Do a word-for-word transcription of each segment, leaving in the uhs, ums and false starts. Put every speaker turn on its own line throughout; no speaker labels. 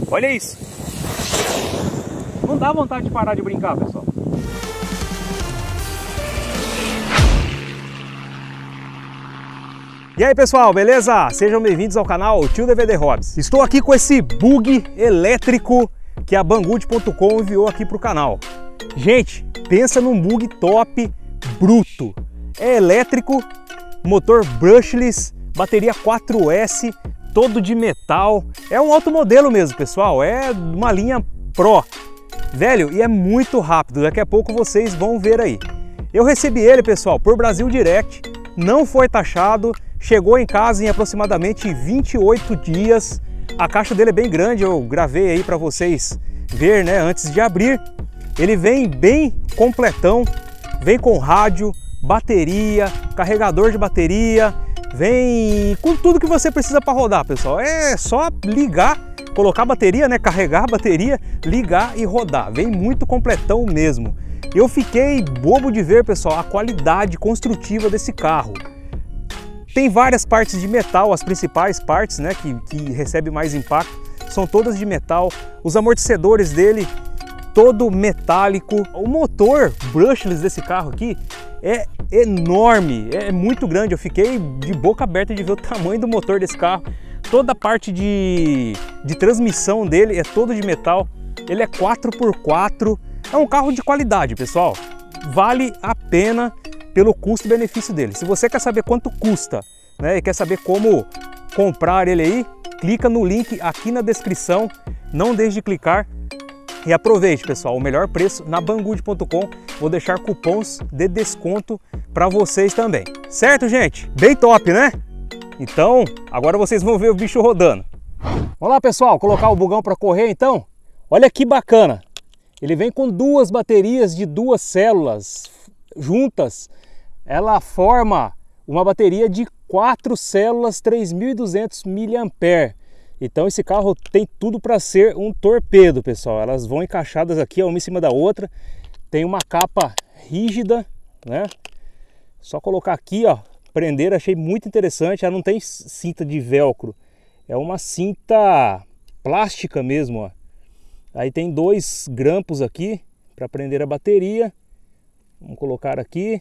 Olha isso. Não dá vontade de parar de brincar, pessoal. E aí pessoal, beleza? Sejam bem-vindos ao canal Tio D V D Hobbies. Estou aqui com esse bug elétrico que a Banggood ponto com enviou aqui para o canal. Gente, pensa num bug top, bruto. É elétrico, motor brushless, bateria quatro S, todo de metal. É um alto modelo mesmo, pessoal. É uma linha Pro. Velho, e é muito rápido. Daqui a pouco vocês vão ver aí. Eu recebi ele, pessoal, por Brasil Direct. Não foi taxado. Chegou em casa em aproximadamente vinte e oito dias. A caixa dele é bem grande, eu gravei aí para vocês ver, né, antes de abrir. Ele vem bem completão, vem com rádio, bateria, carregador de bateria, vem com tudo que você precisa para rodar, pessoal. É só ligar, colocar a bateria, né, carregar a bateria, ligar e rodar. Vem muito completão mesmo. Eu fiquei bobo de ver, pessoal, a qualidade construtiva desse carro. Tem várias partes de metal, as principais partes, né, que, que recebe mais impacto, são todas de metal. Os amortecedores dele, todo metálico. O motor brushless desse carro aqui é enorme, é muito grande. Eu fiquei de boca aberta de ver o tamanho do motor desse carro. Toda a parte de, de transmissão dele é todo de metal. Ele é quatro por quatro, é um carro de qualidade, pessoal. Vale a pena pelo custo-benefício dele. Se você quer saber quanto custa, né, e quer saber como comprar ele aí, clica no link aqui na descrição, não deixe de clicar e aproveite, pessoal, o melhor preço na Banggood ponto com. Vou deixar cupons de desconto para vocês também. Certo, gente? Bem top, né? Então, agora vocês vão ver o bicho rodando. Vamos lá, pessoal, colocar o bugão para correr então. Olha que bacana. Ele vem com duas baterias de duas células juntas. Ela forma uma bateria de quatro células, três mil e duzentos miliamperes. Então esse carro tem tudo para ser um torpedo, pessoal. Elas vão encaixadas aqui, uma em cima da outra. Tem uma capa rígida, né? Só colocar aqui, ó, prender, achei muito interessante. Ela não tem cinta de velcro, é uma cinta plástica mesmo, ó. Aí tem dois grampos aqui para prender a bateria. Vamos colocar aqui.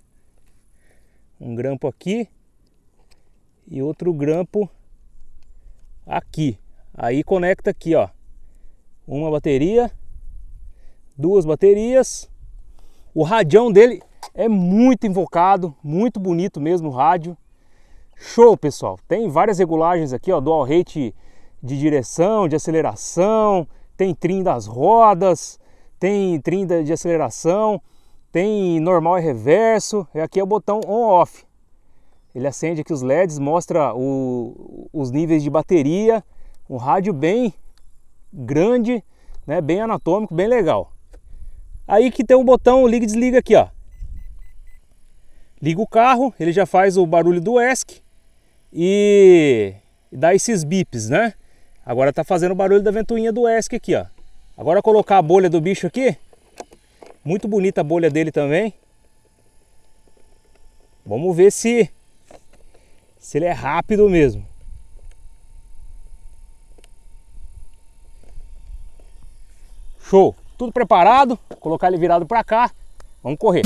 Um grampo aqui e outro grampo aqui. Aí conecta aqui, ó, uma bateria, duas baterias. O radião dele é muito invocado, muito bonito mesmo o rádio. Show, pessoal. Tem várias regulagens aqui, ó, dual rate de direção, de aceleração, tem trim das rodas, tem trim de aceleração. Tem normal e reverso, e aqui é o botão on-off. Ele acende aqui os L E Ds, mostra o, os níveis de bateria. Um rádio bem grande, né, bem anatômico, bem legal. Aí que tem um botão liga e desliga aqui, ó. Liga o carro, ele já faz o barulho do E S C e, e dá esses bips, né? Agora tá fazendo o barulho da ventoinha do E S C aqui, ó. Agora colocar a bolha do bicho aqui. Muito bonita a bolha dele também. Vamos ver se, se ele é rápido mesmo. Show! Tudo preparado. Vou colocar ele virado para cá. Vamos correr.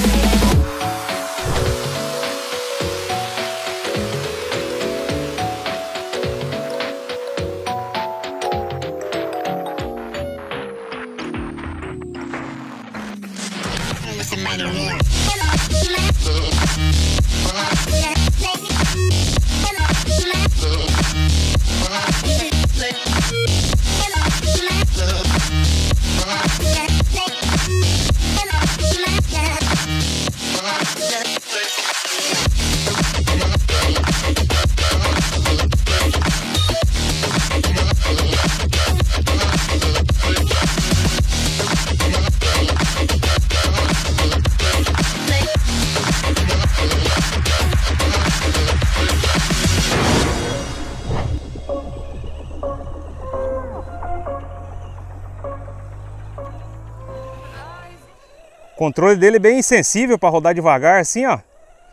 O controle dele é bem sensível para rodar devagar assim, ó.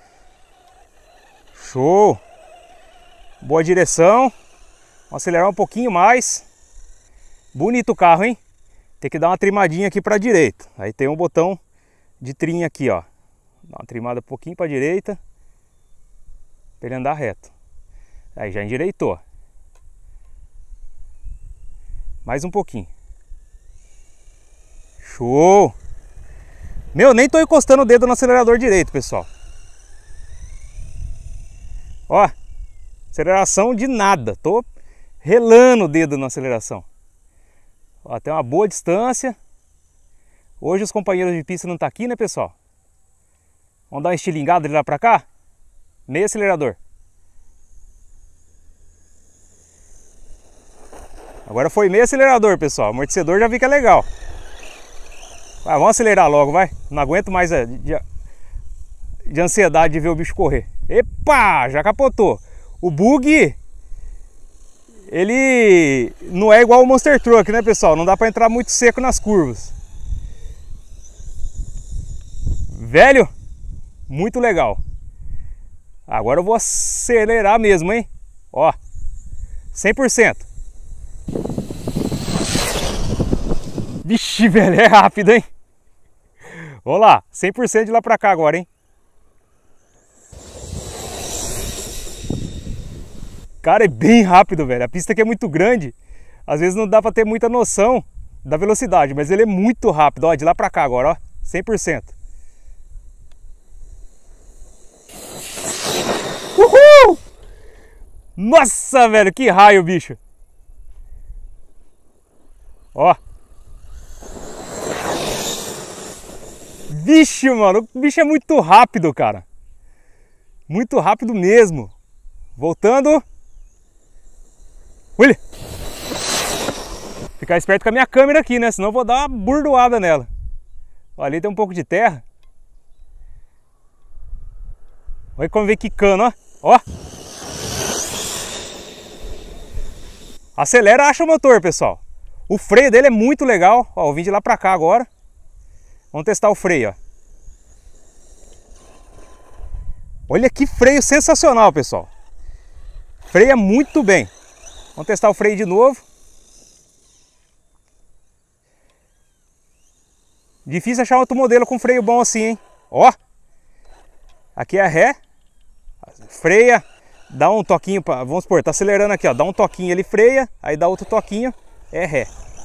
Show! Boa direção. Vamos acelerar um pouquinho mais. Bonito o carro, hein? Tem que dar uma trimadinha aqui para a direita. Aí tem um botão de trim aqui, ó. Dá uma trimada um pouquinho para a direita, para ele andar reto. Aí já endireitou. Mais um pouquinho. Show! Meu, nem tô encostando o dedo no acelerador direito, pessoal. Ó, aceleração de nada. Tô relando o dedo na aceleração. Ó, tem uma boa distância. Hoje os companheiros de pista não tá aqui, né, pessoal? Vamos dar uma estilingada de lá pra cá? Meio acelerador. Agora foi meio acelerador, pessoal. O amortecedor já fica legal. Vai, vamos acelerar logo, vai. Não aguento mais de, de, de ansiedade de ver o bicho correr. Epa, já capotou. O bug, ele não é igual o Monster Truck, né, pessoal? Não dá pra entrar muito seco nas curvas. Velho, muito legal. Agora eu vou acelerar mesmo, hein? Ó, cem por cento. Vixe, velho, é rápido, hein? Vamos lá, cem por cento de lá pra cá agora, hein? Cara, é bem rápido, velho. A pista aqui é muito grande. Às vezes não dá pra ter muita noção da velocidade, mas ele é muito rápido. Ó, de lá pra cá agora, ó, cem por cento. Uhul! Nossa, velho, que raio, bicho. Ó. Vixe, mano, o bicho é muito rápido, cara. Muito rápido mesmo. Voltando. Olha. Ficar esperto com a minha câmera aqui, né? Senão eu vou dar uma burdoada nela. Ó, ali tem um pouco de terra. Olha como vem quicando, ó. Ó. Acelera, acha o motor, pessoal. O freio dele é muito legal. Ó, eu vim de lá pra cá agora. Vamos testar o freio, ó. Olha que freio sensacional, pessoal. Freia muito bem. Vamos testar o freio de novo. Difícil achar outro modelo com freio bom assim, hein? Ó. Aqui é a ré. Freia. Dá um toquinho, pra, vamos supor, tá acelerando aqui, ó. Dá um toquinho, ele freia. Aí dá outro toquinho, é ré.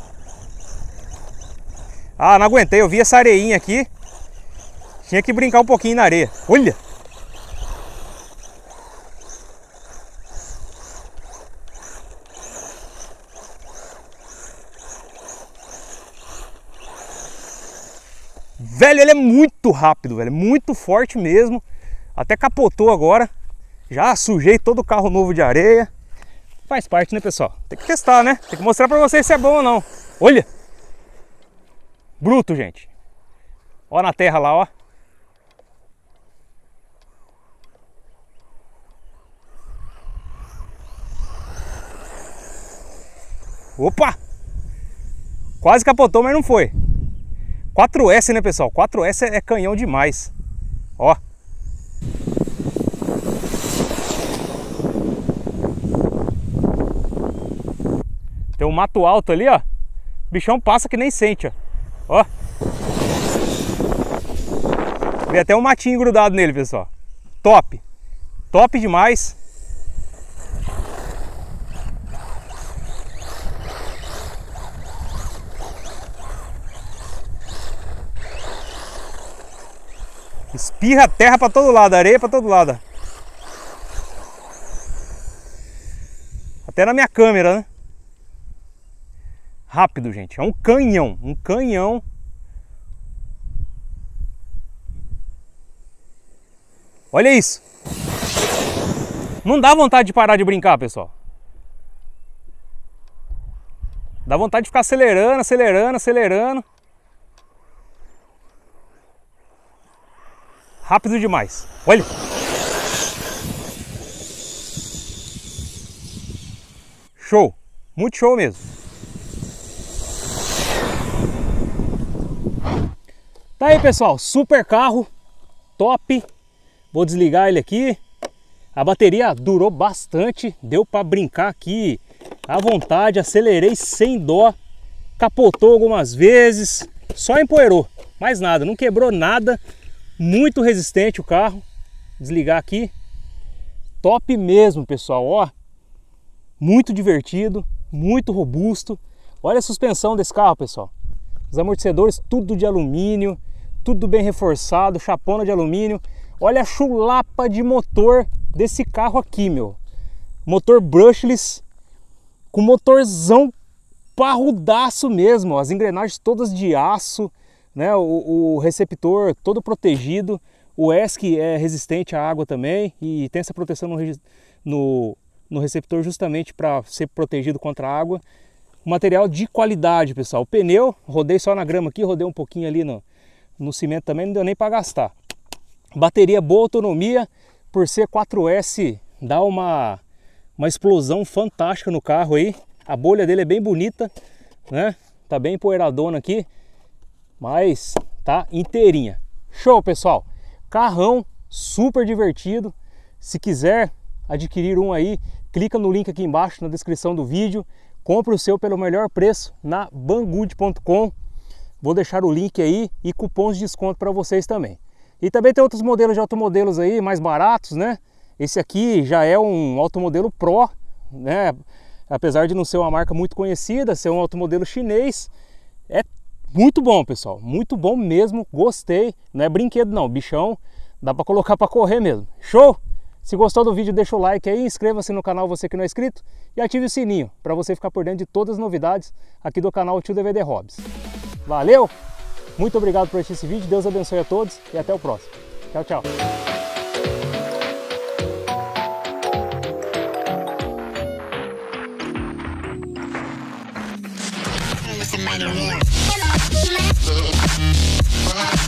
Ah, não aguentei, eu vi essa areinha aqui. Tinha que brincar um pouquinho na areia. Olha! Velho, ele é muito rápido, velho. Muito forte mesmo. Até capotou agora. Já sujei todo o carro novo de areia. Faz parte, né, pessoal? Tem que testar, né? Tem que mostrar pra vocês se é bom ou não. Olha! Bruto, gente. Ó na terra lá, ó. Opa! Quase capotou, mas não foi. quatro S, né, pessoal? quatro S é canhão demais. Ó. Tem um mato alto ali, ó. O bichão passa que nem sente, ó. Ó. Vê até um matinho grudado nele, pessoal. Top. Top demais. Espirra terra pra todo lado, areia pra todo lado. Até na minha câmera, né? Rápido, gente. É um canhão. Um canhão. Olha isso. Não dá vontade de parar de brincar, pessoal. Dá vontade de ficar acelerando, acelerando, acelerando. Rápido demais. Olha. Show. Muito show mesmo. Tá aí, pessoal. Super carro. Top. Vou desligar ele aqui. A bateria durou bastante. Deu para brincar aqui à vontade. Acelerei sem dó. capotou algumas vezes, só empoeirou, mais nada, não quebrou nada, muito resistente o carro. Desligar aqui, top mesmo, pessoal, ó, muito divertido, muito robusto. Olha a suspensão desse carro, pessoal, os amortecedores tudo de alumínio, tudo bem reforçado, chapona de alumínio. Olha a chulapa de motor desse carro aqui, meu, motor brushless, com motorzão parrudaço mesmo, as engrenagens todas de aço, né? O, o receptor todo protegido, o E S C é resistente à água também e tem essa proteção no, no, no receptor justamente para ser protegido contra a água. Material de qualidade, pessoal. O pneu, rodei só na grama aqui, rodei um pouquinho ali no, no cimento também, não deu nem para gastar. Bateria boa autonomia, por ser quatro S, dá uma, uma explosão fantástica no carro aí. A bolha dele é bem bonita, né? Tá bem empoeiradona aqui, mas tá inteirinha. Show, pessoal! Carrão super divertido. Se quiser adquirir um aí, clica no link aqui embaixo na descrição do vídeo. Compre o seu pelo melhor preço na banggood ponto com. Vou deixar o link aí e cupons de desconto para vocês também. E também tem outros modelos de automodelos aí mais baratos, né? Esse aqui já é um automodelo Pro, né? Apesar de não ser uma marca muito conhecida, ser um automodelo chinês, é muito bom, pessoal, muito bom mesmo, gostei. Não é brinquedo não, bichão, dá para colocar para correr mesmo. Show? Se gostou do vídeo, deixa o like aí, inscreva-se no canal você que não é inscrito e ative o sininho para você ficar por dentro de todas as novidades aqui do canal Tio D V D Hobbies. Valeu? Muito obrigado por assistir esse vídeo, Deus abençoe a todos e até o próximo. Tchau, tchau.
Money more.